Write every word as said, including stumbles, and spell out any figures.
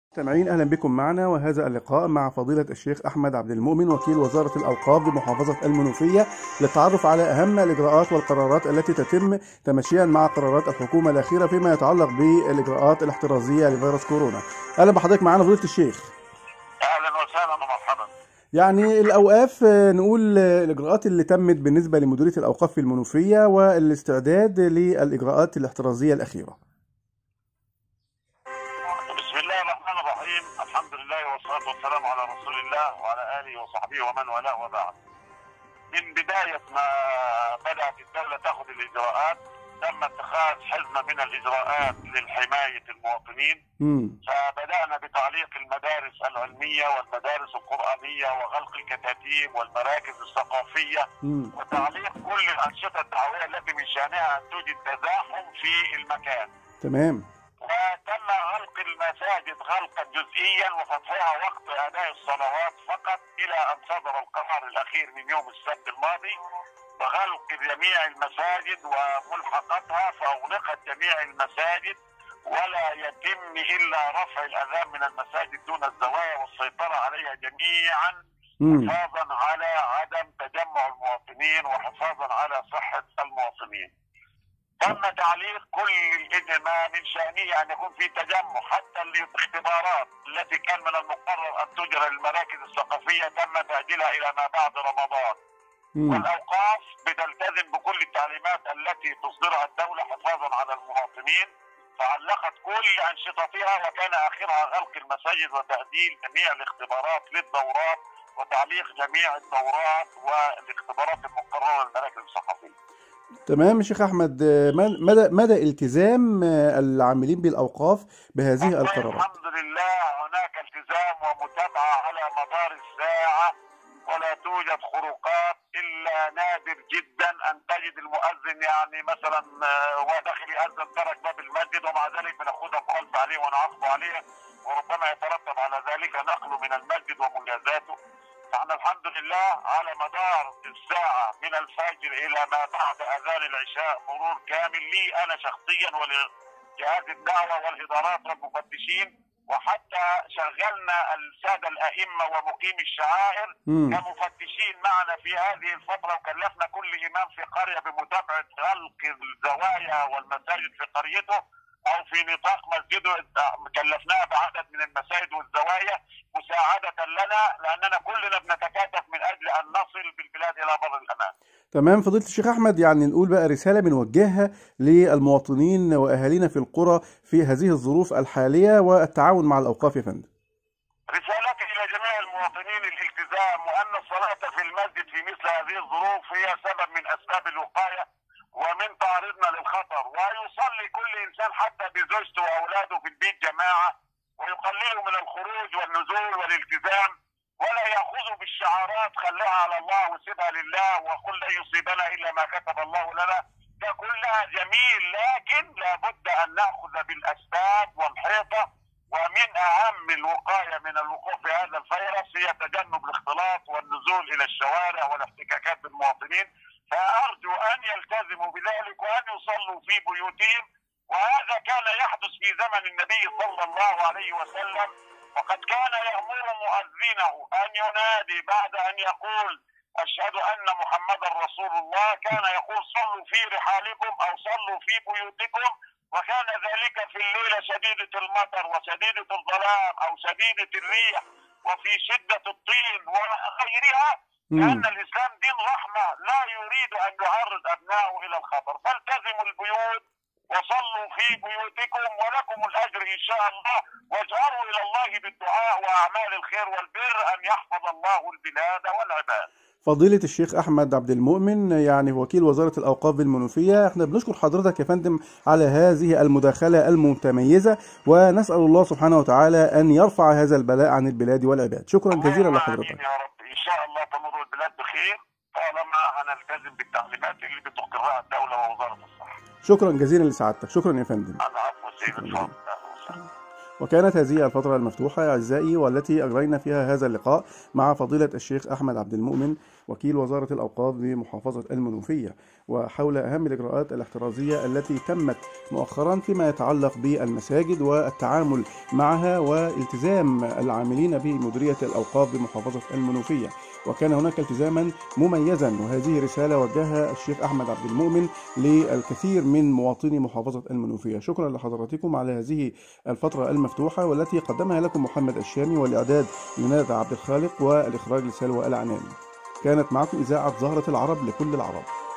مستمعين، اهلا بكم معنا، وهذا اللقاء مع فضيلة الشيخ احمد عبد المؤمن وكيل وزارة الاوقاف بمحافظة المنوفية للتعرف على اهم الاجراءات والقرارات التي تتم تماشيا مع قرارات الحكومة الاخيرة فيما يتعلق بالاجراءات الاحترازية لفيروس كورونا. اهلا بحضرتك معنا فضيلة الشيخ. اهلا وسهلا ومرحبا. يعني الاوقاف، نقول الاجراءات اللي تمت بالنسبة لمديرية الاوقاف في المنوفية والاستعداد للاجراءات الاحترازية الاخيرة. بسم الله الرحمن الرحيم، الحمد لله والصلاة والسلام على رسول الله وعلى آله وصحبه ومن والاه وبعد. من بداية ما بدأت الدولة تأخذ الإجراءات تم اتخاذ حزمة من الإجراءات للحماية المواطنين. امم فبدأنا بتعليق المدارس العلمية والمدارس القرآنية وغلق الكتاتيب والمراكز الثقافية امم وتعليق كل الأنشطة الدعوية التي من شأنها أن توجد تزاحم في المكان. تمام. وتم غلق المساجد غلقا جزئيا وفتحها وقت اداء الصلوات فقط الى ان صدر القرار الاخير من يوم السبت الماضي بغلق جميع المساجد وملحقاتها، فاغلقت جميع المساجد ولا يتم الا رفع الاذان من المساجد دون الزوايا والسيطره عليها جميعا حفاظا على عدم تجمع المواطنين وحفاظا على صحه المواطنين. تم تعليق كل الإجراء من شأنه أن يكون في تجمع، حتى الاختبارات التي كان من المقرر أن تجرى للمراكز الثقافية تم تأجيلها إلى ما بعد رمضان. مم. والأوقاف بتلتزم بكل التعليمات التي تصدرها الدولة حفاظا على المواطنين، فعلقت كل أنشطتها وكان آخرها غلق المساجد وتأجيل جميع الاختبارات للدورات وتعليق جميع الدورات والاختبارات المقررة للمراكز الثقافية. تمام يا شيخ احمد، مدى مدى التزام العاملين بالاوقاف بهذه القرارات؟ الحمد لله هناك التزام ومتابعه على مدار الساعه، ولا توجد خروقات الا نادر جدا ان تجد المؤذن يعني مثلا هو داخل يأذن ترك باب المسجد ومع ذلك بناخذها مخالفه عليه ونعاقبه عليه، وربما يترتب على ذلك نقله من المسجد ومجازاته. فاحنا الحمد لله على مدار الساعة من الفجر إلى ما بعد أذان العشاء مرور كامل لي أنا شخصيا ولجهاز الدعوة والإدارات والمفتشين، وحتى شغلنا السادة الأئمة ومقيمي الشعائر مم. كمفتشين معنا في هذه الفترة، وكلفنا كل إمام في قرية بمتابعة غلق الزوايا والمساجد في قريته أو في نطاق مسجده، كلفناها بعدد من المساجد والزوايا مساعدة لنا لأننا كلنا بنتكاتف من أجل أن نصل بالبلاد إلى بر الأمان. تمام فضيلة الشيخ أحمد، يعني نقول بقى رسالة بنوجهها للمواطنين وأهالينا في القرى في هذه الظروف الحالية والتعاون مع الأوقاف يا فندم. رسالتي إلى جميع المواطنين الالتزام، وأن الصلاة في المسجد في مثل هذه الظروف هي سبب من أسباب الوقاية ومن تعرضنا للخطر، ويصلي كل إنسان حتى بزوجته وأولاده في البيت جماعة، ويقللوا من الخروج والنزول والالتزام، ولا يأخذوا بالشعارات خليها على الله وسيبها لله وقل لا يصيبنا إلا ما كتب الله لنا. ده كلها جميل، لكن لابد أن نأخذ بالأسباب والحيطة، ومن أهم الوقاية من الوقوع في هذا الفيروس هي تجنب الاختلاط والنزول إلى الشوارع والاحتكاكات بالمواطنين. فأرجو أن يلتزموا بذلك وأن يصلوا في بيوتهم، وهذا كان يحدث في زمن النبي صلى الله عليه وسلم، وقد كان يأمر مؤذنه أن ينادي بعد أن يقول أشهد أن محمدا رسول الله، كان يقول صلوا في رحالكم أو صلوا في بيوتكم، وكان ذلك في الليلة شديدة المطر وشديدة الظلام أو شديدة الريح وفي شدة الطين وغيرها، لأن الإسلام دين رحمة لا يريد أن يعرض أبنائه إلى الخطر. فالتزموا البيوت وصلوا في بيوتكم ولكم الأجر إن شاء الله، واجعلوا إلى الله بالدعاء وأعمال الخير والبر أن يحفظ الله البلاد والعباد. فضيلة الشيخ أحمد عبد المؤمن، يعني وكيل وزارة الأوقاف بالمنوفية، احنا بنشكر حضرتك يا فندم على هذه المداخلة المتميزة، ونسأل الله سبحانه وتعالى أن يرفع هذا البلاء عن البلاد والعباد. شكرا جزيلا لحضرتك. يا رب إن شاء الله تمر البلاد بخير طالما هنلتزم بالتعليمات اللي بتقرها الدولة ووزارة الصحة. شكرا جزيلا لسعادتك. شكرا يا فندم. العفو سيدي. وكانت هذه الفترة المفتوحة أعزائي والتي أجرينا فيها هذا اللقاء مع فضيلة الشيخ أحمد عبد المؤمن وكيل وزارة الأوقاف بمحافظة المنوفية، وحول أهم الإجراءات الاحترازية التي تمت مؤخرا فيما يتعلق بالمساجد والتعامل معها والتزام العاملين بمديرية الأوقاف بمحافظة المنوفية. وكان هناك التزاما مميزا، وهذه رسالة وجهها الشيخ أحمد عبد المؤمن للكثير من مواطني محافظة المنوفية. شكرا لحضراتكم على هذه الفترة المفتوحة والتي قدمها لكم محمد الشامي، والإعداد لندى عبد الخالق، والإخراج لسلوى العناني. كانت معكم إذاعة زهرة العرب لكل العرب.